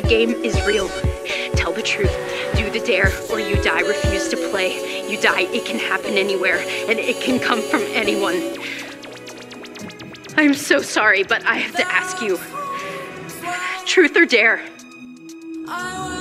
game is real. Tell the truth. Do the dare, or you die. Refuse to play. You die. It can happen anywhere, and it can come from anyone. I'm so sorry, but I have to ask you. Truth or dare?